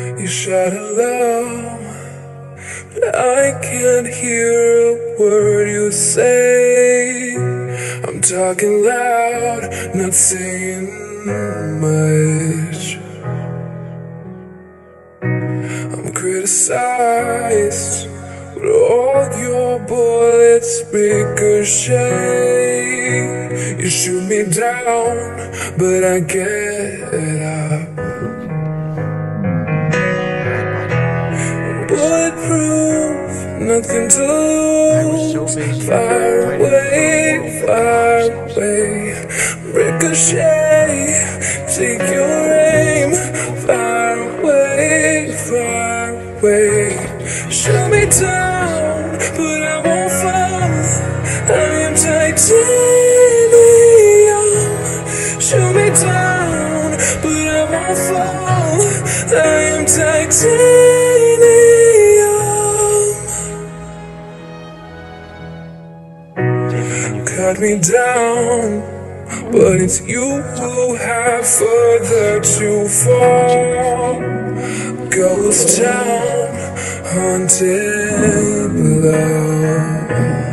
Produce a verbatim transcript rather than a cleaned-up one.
You shout love, but I can't hear a word you say. I'm talking loud, not saying much. I'm criticized, but all your bullets ricochet. You shoot me down, but I get up. Bulletproof, nothing to lose. Far away, far away. Ricochet, take your aim. Far away, far away. Shoot me down, but I won't fall. I am titanium. Shoot me down, but I won't fall. I am titanium. Cut me down, but it's you who have further to fall. Ghost town, haunted love.